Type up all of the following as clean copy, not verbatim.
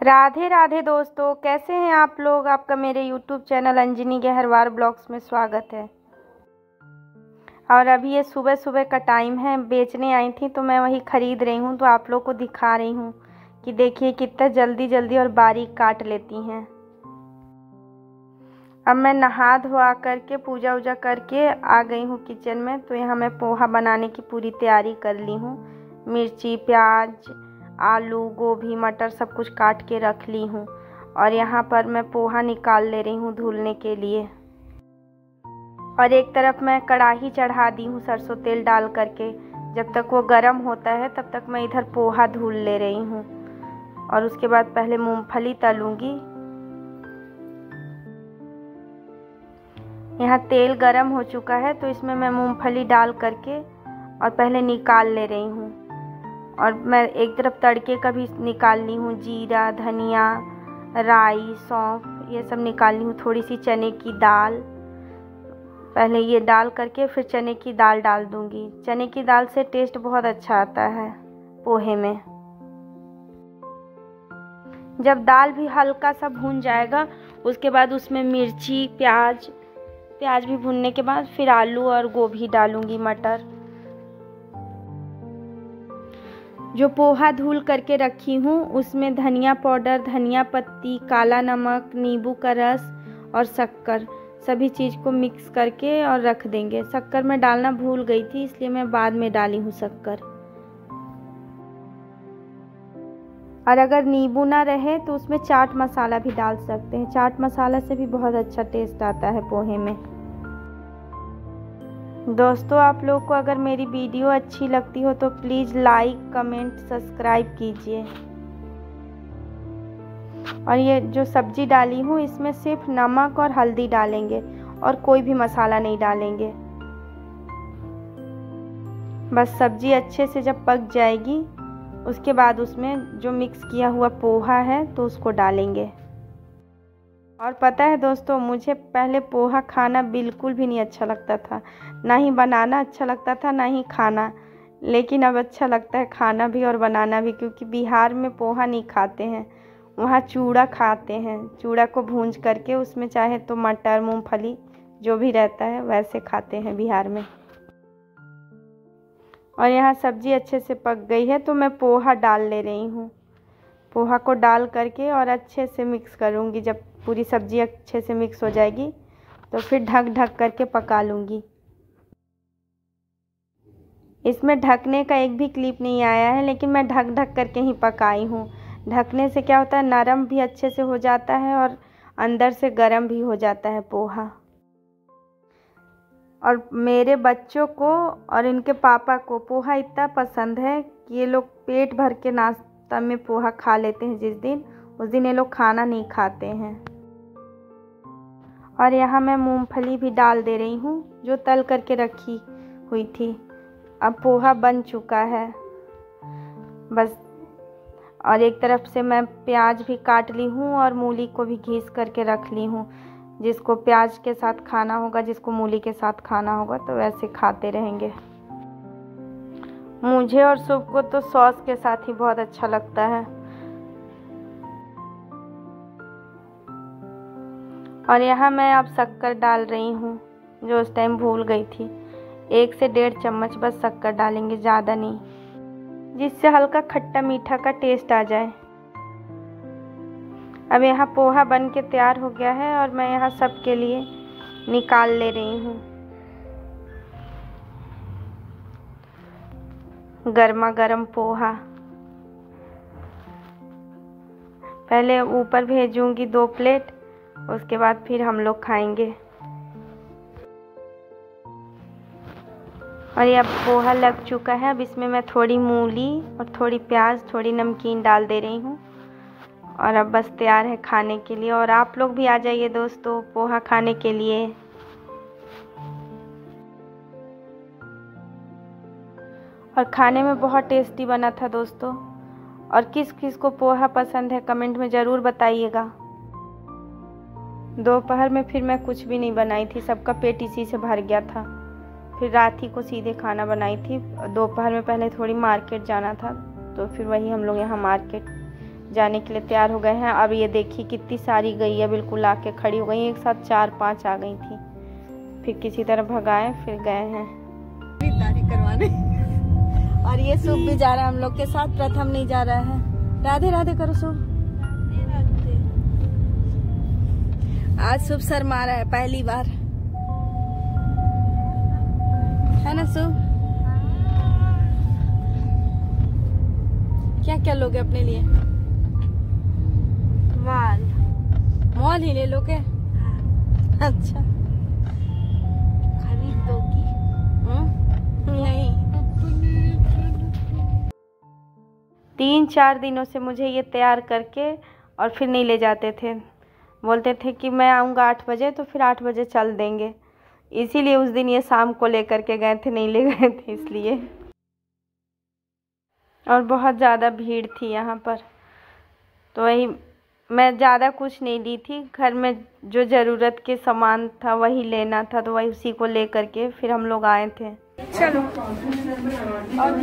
राधे राधे दोस्तों, कैसे हैं आप लोग। आपका मेरे YouTube channel Anjani Gaharwar blogs में स्वागत है। और अभी ये सुबह सुबह का टाइम है, बेचने आई थी तो मैं वही ख़रीद रही हूँ, तो आप लोग को दिखा रही हूँ कि देखिए कितना जल्दी जल्दी और बारीक काट लेती हैं। अब मैं नहा धोआ करके पूजा वूजा करके आ गई हूँ किचन में। तो यहाँ मैं पोहा बनाने की पूरी तैयारी कर ली हूँ। मिर्ची, प्याज, आलू, गोभी, मटर सब कुछ काट के रख ली हूँ। और यहाँ पर मैं पोहा निकाल ले रही हूँ धुलने के लिए। और एक तरफ मैं कढ़ाई चढ़ा दी हूँ सरसों तेल डाल करके। जब तक वो गर्म होता है तब तक मैं इधर पोहा धुल ले रही हूँ। और उसके बाद पहले मूंगफली तलूँगी। यहाँ तेल गरम हो चुका है तो इसमें मैं मूंगफली डाल करके और पहले निकाल ले रही हूँ। और मैं एक तरफ तड़के का भी निकाल ली हूँ, जीरा, धनिया, राई, सौंफ ये सब निकाल ली हूँ। थोड़ी सी चने की दाल, पहले ये डाल करके फिर चने की दाल डाल दूँगी। चने की दाल से टेस्ट बहुत अच्छा आता है पोहे में। जब दाल भी हल्का सा भून जाएगा उसके बाद उसमें मिर्ची, प्याज भी भूनने के बाद फिर आलू और गोभी डालूँगी, मटर। जो पोहा धुल करके रखी हूँ उसमें धनिया पाउडर, धनिया पत्ती, काला नमक, नींबू का रस और शक्कर सभी चीज़ को मिक्स करके और रख देंगे। शक्कर मैं डालना भूल गई थी इसलिए मैं बाद में डाली हूँ शक्कर। और अगर नींबू ना रहे तो उसमें चाट मसाला भी डाल सकते हैं। चाट मसाला से भी बहुत अच्छा टेस्ट आता है पोहे में। दोस्तों, आप लोग को अगर मेरी वीडियो अच्छी लगती हो तो प्लीज़ लाइक, कमेंट, सब्सक्राइब कीजिए। और ये जो सब्जी डाली हूँ इसमें सिर्फ नमक और हल्दी डालेंगे और कोई भी मसाला नहीं डालेंगे। बस सब्जी अच्छे से जब पक जाएगी उसके बाद उसमें जो मिक्स किया हुआ पोहा है तो उसको डालेंगे। और पता है दोस्तों, मुझे पहले पोहा खाना बिल्कुल भी नहीं अच्छा लगता था, ना ही बनाना अच्छा लगता था ना ही खाना। लेकिन अब अच्छा लगता है खाना भी और बनाना भी, क्योंकि बिहार में पोहा नहीं खाते हैं, वहाँ चूड़ा खाते हैं। चूड़ा को भूंज करके उसमें चाहे तो मटर, मूंगफली जो भी रहता है वैसे खाते हैं बिहार में। और यहाँ सब्जी अच्छे से पक गई है तो मैं पोहा डाल ले रही हूँ। पोहा को डाल करके और अच्छे से मिक्स करूँगी। जब पूरी सब्ज़ी अच्छे से मिक्स हो जाएगी तो फिर ढक करके पका लूँगी। इसमें ढकने का एक भी क्लिप नहीं आया है, लेकिन मैं ढक करके ही पकाई हूँ। ढकने से क्या होता है, नरम भी अच्छे से हो जाता है और अंदर से गर्म भी हो जाता है पोहा। और मेरे बच्चों को और इनके पापा को पोहा इतना पसंद है कि ये लोग पेट भर के नाश्ता में पोहा खा लेते हैं। उस दिन ये लोग खाना नहीं खाते हैं। और यहाँ मैं मूंगफली भी डाल दे रही हूँ जो तल करके रखी हुई थी। अब पोहा बन चुका है बस। और एक तरफ से मैं प्याज भी काट ली हूँ और मूली को भी घिस करके रख ली हूँ। जिसको प्याज के साथ खाना होगा, जिसको मूली के साथ खाना होगा तो वैसे खाते रहेंगे। मुझे और सूप को तो सॉस के साथ ही बहुत अच्छा लगता है। और यहाँ मैं अब शक्कर डाल रही हूँ जो उस टाइम भूल गई थी। 1 से 1.5 चम्मच बस शक्कर डालेंगे, ज़्यादा नहीं, जिससे हल्का खट्टा मीठा का टेस्ट आ जाए। अब यहाँ पोहा बन के तैयार हो गया है और मैं यहाँ सब के लिए निकाल ले रही हूँ। गर्मा गर्म पोहा पहले ऊपर भेजूंगी 2 प्लेट, उसके बाद फिर हम लोग खाएंगे। और ये अब पोहा लग चुका है। अब इसमें मैं थोड़ी मूली और थोड़ी प्याज, थोड़ी नमकीन डाल दे रही हूँ। और अब बस तैयार है खाने के लिए। और आप लोग भी आ जाइए दोस्तों पोहा खाने के लिए। और खाने में बहुत टेस्टी बना था दोस्तों। और किस किस को पोहा पसंद है कमेंट में ज़रूर बताइएगा। दोपहर में फिर मैं कुछ भी नहीं बनाई थी, सबका पेट इसी से भर गया था। फिर रात ही को सीधे खाना बनाई थी। दोपहर में पहले थोड़ी मार्केट जाना था तो फिर वही हम लोग यहाँ मार्केट जाने के लिए तैयार हो गए हैं। अब ये देखिए कितनी सारी गैया बिल्कुल आके खड़ी हो गई, एक साथ 4-5 आ गई थी। फिर किसी तरह भगाए, फिर गए हैं खरीदारी करवाने। और ये शुभ भी जा रहा है हम लोग के साथ, प्रथम नहीं जा रहा है। राधे राधे करो शुभ। आज शुभ शर्मा रहा है पहली बार, है ना शुभ? क्या क्या लोगे अपने लिए? मॉल ही ले लोगे? हाँ। अच्छा, खरीद दोगी? नहीं। 3-4 दिनों से मुझे ये तैयार करके और फिर नहीं ले जाते थे। बोलते थे कि मैं आऊँगा 8 बजे, तो फिर 8 बजे चल देंगे। इसीलिए उस दिन ये शाम को लेकर के गए थे, नहीं ले गए थे इसलिए। और बहुत ज़्यादा भीड़ थी यहाँ पर, तो वही मैं ज़्यादा कुछ नहीं ली थी। घर में जो ज़रूरत के सामान था वही लेना था, तो वही उसी को ले करके फिर हम लोग आए थे। चलो और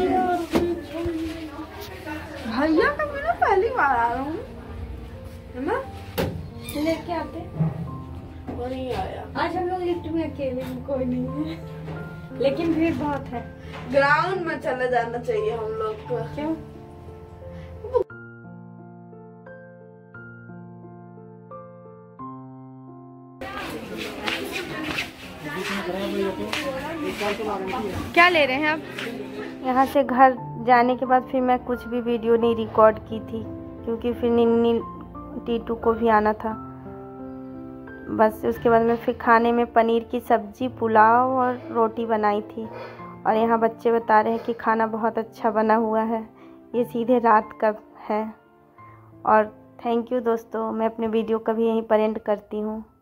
भैया का मैं पहली बार आ रहा हूँ, है ना? लेके आते और नहीं आया। आज हम लोग लिफ्ट में अकेले हैं, कोई नहीं है, लेकिन भीड़ बहुत है। ग्राउंड में चले जाना चाहिए हम लोग को। क्यों? क्या ले रहे हैं आप? यहाँ से घर जाने के बाद फिर मैं कुछ भी वीडियो नहीं रिकॉर्ड की थी, क्योंकि फिर निन्नी टीटू को भी आना था। बस उसके बाद मैं फिर खाने में पनीर की सब्ज़ी, पुलाव और रोटी बनाई थी। और यहाँ बच्चे बता रहे हैं कि खाना बहुत अच्छा बना हुआ है। ये सीधे रात का है। और थैंक यू दोस्तों, मैं अपने वीडियो का भी यहीं पर एंड करती हूँ।